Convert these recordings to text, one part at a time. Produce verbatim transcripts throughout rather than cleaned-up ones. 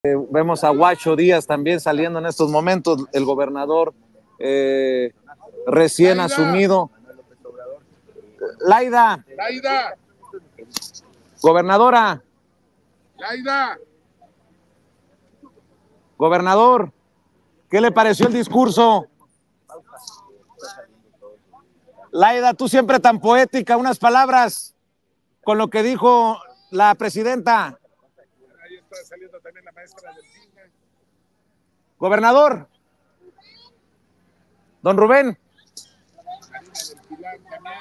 Eh, vemos a Huacho Díaz también saliendo en estos momentos, el gobernador eh, recién Laida. asumido. Laida. Laida. Gobernadora. Laida. Gobernador, ¿qué le pareció el discurso? Laida, tú siempre tan poética, unas palabras con lo que dijo la presidenta. Ahí está saliendo también la maestra del cine. Gobernador. Don Rubén. Marina del Pilar también.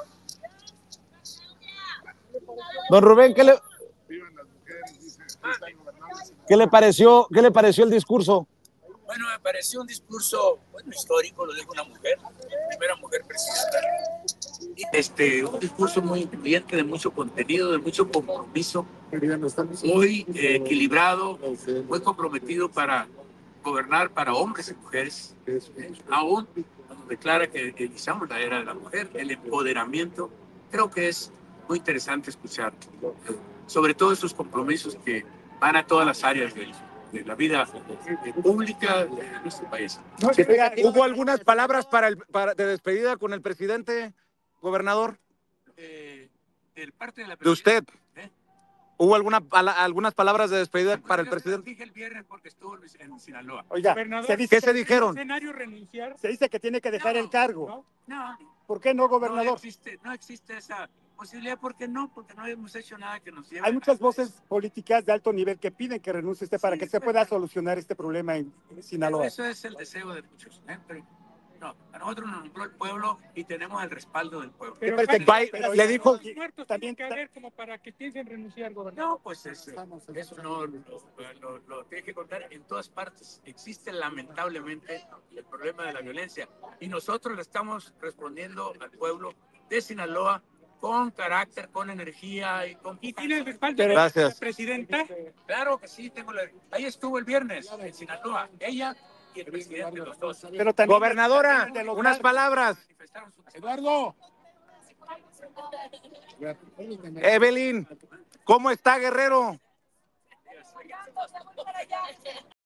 Don Rubén, ¿qué le, Vivan las mujeres, dice. ¿qué le pareció, qué le pareció el discurso? Bueno, me pareció un discurso, bueno, histórico, lo dijo una mujer, primera mujer presidenta. Este, un discurso muy incluyente, de mucho contenido, de mucho compromiso, muy eh, equilibrado, muy comprometido para gobernar para hombres y mujeres. Eh, aún cuando declara que iniciamos la era de la mujer, el empoderamiento, creo que es muy interesante escuchar, eh, sobre todo esos compromisos que van a todas las áreas del de la vida pública de nuestro país. ¿Hubo algunas palabras para el, para, de despedida con el presidente, gobernador? Eh, de parte de la ¿De usted? ¿Eh? ¿Hubo alguna, algunas palabras de despedida para el presidente? Dije el viernes porque estuvo en Sinaloa. Oiga, se dice, ¿qué se dijeron? Renunciar. Se dice que tiene que dejar no, el cargo. No, no. ¿Por qué no, gobernador? No existe, no existe esa posibilidad. ¿Por qué no? Porque no hemos hecho nada que nos lleve. Hay muchas voces políticas de alto nivel que piden que renuncie usted para sí, que se pueda solucionar este problema en Sinaloa. Eso es el deseo de muchos. ¿eh? Pero, no, a nosotros nos nombró el pueblo y tenemos el respaldo del pueblo. Pero, pero, pero, pero, pero le dijo los muertos también que haber como para que piensen renunciar, gobernador. No, pues es, eso no lo, lo, lo tiene que contar en todas partes. Existe lamentablemente el problema de la violencia y nosotros le estamos respondiendo al pueblo de Sinaloa con carácter, con energía y con... ¿Y tiene el respaldo de Gracias. la presidenta? Claro que sí, tengo la... ahí estuvo el viernes en Sinaloa, ella y el presidente, los dos. Pero también, gobernadora, también unas palabras. Eduardo. Evelyn, ¿cómo está, Guerrero?